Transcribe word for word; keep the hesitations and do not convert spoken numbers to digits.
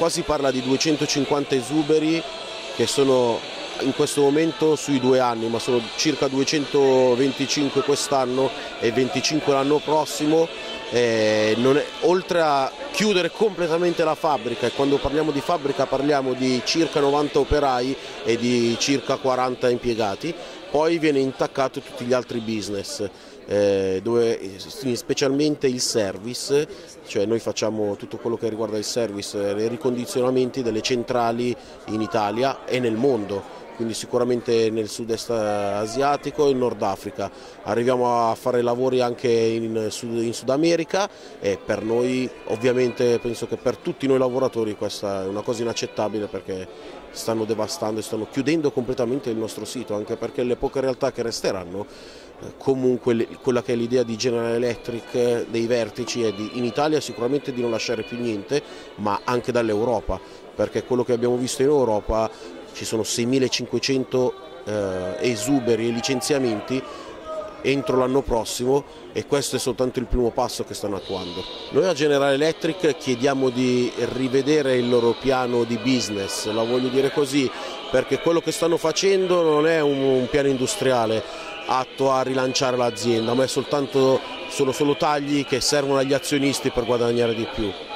qua si parla di duecentocinquanta esuberi che sono in questo momento sui due anni, ma sono circa duecentoventicinque quest'anno e venticinque l'anno prossimo. Eh, non è, oltre a chiudere completamente la fabbrica, e quando parliamo di fabbrica parliamo di circa novanta operai e di circa quaranta impiegati, poi viene intaccato tutti gli altri business, eh, dove, specialmente il service, cioè noi facciamo tutto quello che riguarda il service, i ricondizionamenti delle centrali in Italia e nel mondo. Quindi sicuramente nel sud-est asiatico e in Nord Africa. Arriviamo a fare lavori anche in Sud, in Sud America, e per noi, ovviamente penso che per tutti noi lavoratori questa è una cosa inaccettabile, perché stanno devastando e stanno chiudendo completamente il nostro sito, anche perché le poche realtà che resteranno, comunque quella che è l'idea di General Electric, dei vertici, è di, in Italia sicuramente di non lasciare più niente, ma anche dall'Europa, perché quello che abbiamo visto in Europa, ci sono seimilacinquecento eh, esuberi e licenziamenti entro l'anno prossimo, e questo è soltanto il primo passo che stanno attuando. Noi a General Electric chiediamo di rivedere il loro piano di business, la voglio dire così, perché quello che stanno facendo non è un, un piano industriale atto a rilanciare l'azienda, ma è soltanto, sono solo tagli che servono agli azionisti per guadagnare di più.